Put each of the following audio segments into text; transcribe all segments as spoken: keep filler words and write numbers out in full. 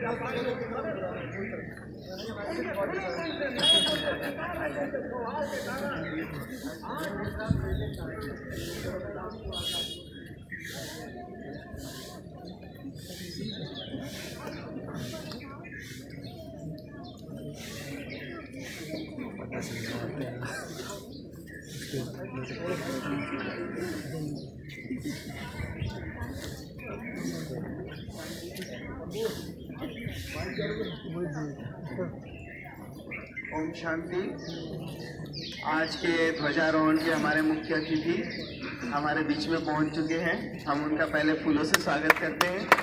ओम शांति। आज के ध्वजारोहण के हमारे मुख्य अतिथि हमारे बीच में पहुंच चुके हैं। हम उनका पहले फूलों से स्वागत करते हैं।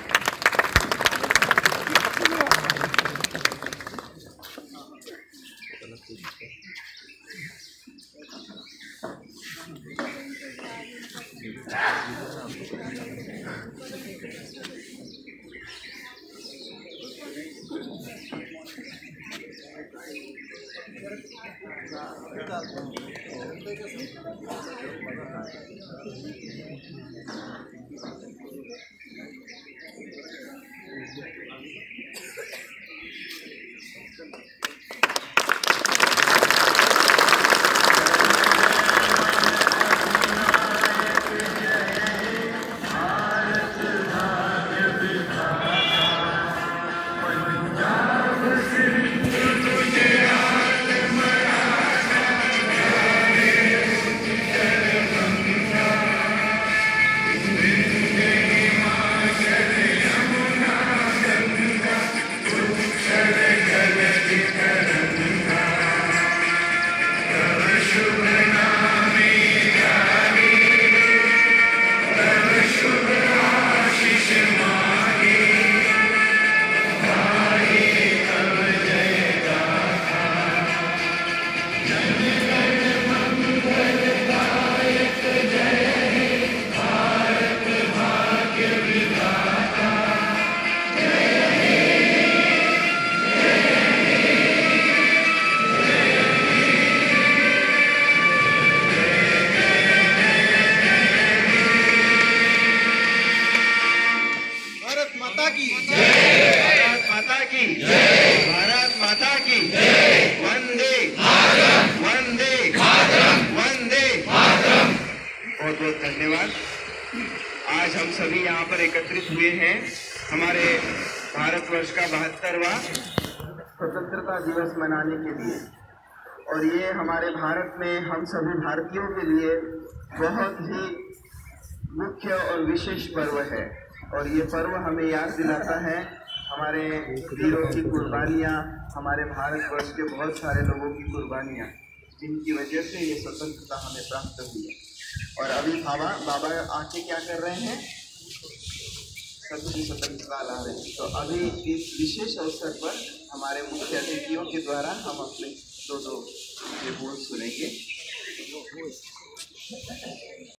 धन्यवाद। आज हम सभी यहाँ पर एकत्रित हुए हैं हमारे भारतवर्ष का बहत्तरवां स्वतंत्रता दिवस मनाने के लिए, और ये हमारे भारत में हम सभी भारतीयों के लिए बहुत ही मुख्य और विशेष पर्व है। और ये पर्व हमें याद दिलाता है हमारे वीरों की कुर्बानियाँ, हमारे भारतवर्ष के बहुत सारे लोगों की कुर्बानियाँ, जिनकी वजह से ये स्वतंत्रता हमें प्राप्त हुई है। और अभी बाबा बाबा आके क्या कर रहे हैं? सबकी स्वतंत्रता ला रहे हैं। तो अभी इस विशेष अवसर पर हमारे मुख्य अतिथियों के द्वारा हम अपने दो दो ये बोल सुनेंगे।